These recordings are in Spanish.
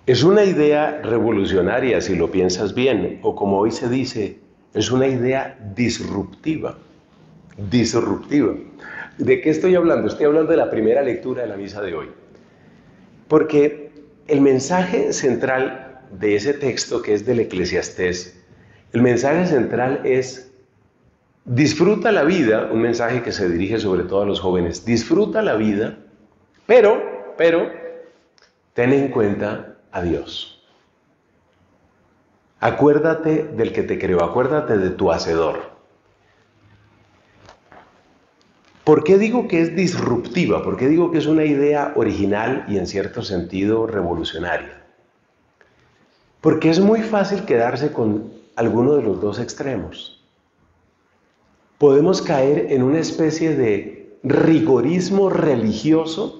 Es una idea revolucionaria si lo piensas bien, o como hoy se dice, es una idea disruptiva. Disruptiva. ¿De qué estoy hablando? Estoy hablando de la primera lectura de la misa de hoy. Porque el mensaje central de ese texto, que es del Eclesiastés, el mensaje central es: disfruta la vida, un mensaje que se dirige sobre todo a los jóvenes, disfruta la vida, pero, ten en cuenta a Dios. Acuérdate del que te creó, acuérdate de tu hacedor. ¿Por qué digo que es disruptiva? ¿Por qué digo que es una idea original y en cierto sentido revolucionaria? Porque es muy fácil quedarse con alguno de los dos extremos. Podemos caer en una especie de rigorismo religioso,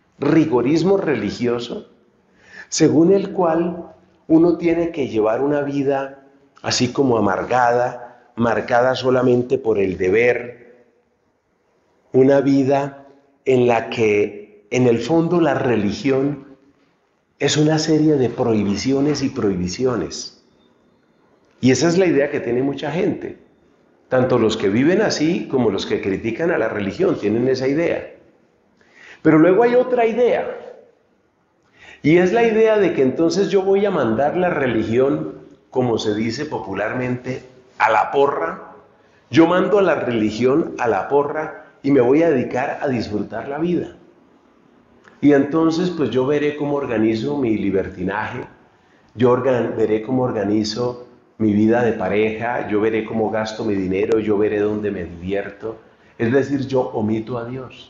según el cual uno tiene que llevar una vida así como amargada, marcada solamente por el deber, una vida en la que en el fondo la religión es una serie de prohibiciones y prohibiciones. Y esa es la idea que tiene mucha gente. Tanto los que viven así como los que critican a la religión tienen esa idea. Pero luego hay otra idea. Y es la idea de que entonces yo voy a mandar la religión, como se dice popularmente, a la porra. Yo mando a la religión a la porra y me voy a dedicar a disfrutar la vida. Y entonces pues yo veré cómo organizo mi libertinaje, veré cómo organizo mi vida de pareja, yo veré cómo gasto mi dinero, yo veré dónde me divierto. Es decir, yo omito a Dios.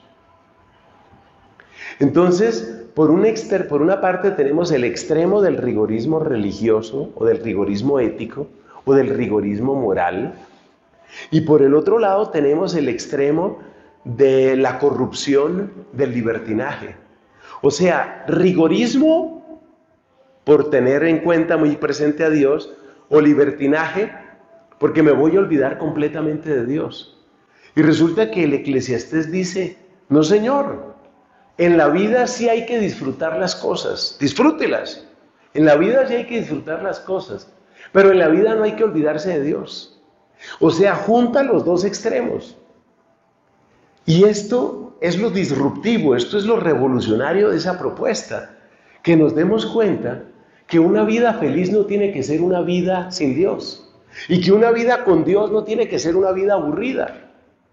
Entonces, por una parte tenemos el extremo del rigorismo religioso, o del rigorismo ético, o del rigorismo moral, y por el otro lado tenemos el extremo de la corrupción del libertinaje. O sea, rigorismo por tener en cuenta muy presente a Dios, o libertinaje porque me voy a olvidar completamente de Dios. Y resulta que el Eclesiastés dice: no, señor, en la vida sí hay que disfrutar las cosas, disfrútelas. En la vida sí hay que disfrutar las cosas, pero en la vida no hay que olvidarse de Dios. O sea, junta los dos extremos. Y esto es lo disruptivo, esto es lo revolucionario de esa propuesta, que nos demos cuenta que una vida feliz no tiene que ser una vida sin Dios, y que una vida con Dios no tiene que ser una vida aburrida.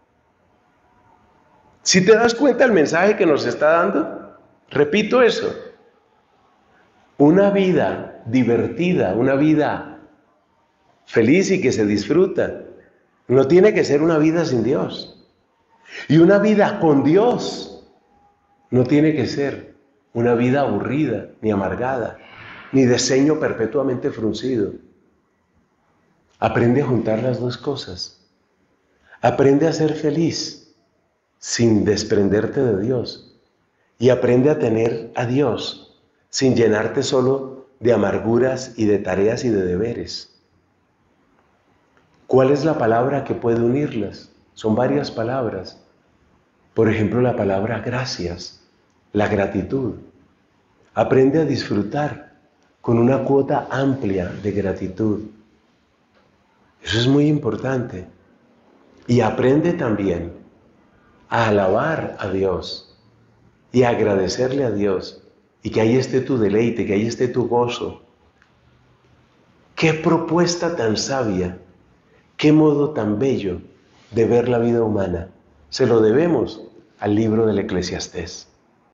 Si te das cuenta el mensaje que nos está dando, repito eso: una vida divertida, una vida feliz y que se disfruta, no tiene que ser una vida sin Dios. Y una vida con Dios no tiene que ser una vida aburrida, ni amargada, ni de ceño perpetuamente fruncido. Aprende a juntar las dos cosas. Aprende a ser feliz sin desprenderte de Dios. Y aprende a tener a Dios sin llenarte solo de amarguras y de tareas y de deberes. ¿Cuál es la palabra que puede unirlas? Son varias palabras. Por ejemplo, la palabra gracias, la gratitud. Aprende a disfrutar con una cuota amplia de gratitud. Eso es muy importante. Y aprende también a alabar a Dios y a agradecerle a Dios, y que ahí esté tu deleite, que ahí esté tu gozo. ¡Qué propuesta tan sabia! ¡Qué modo tan bello de ver la vida humana! Se lo debemos al libro del Eclesiastés.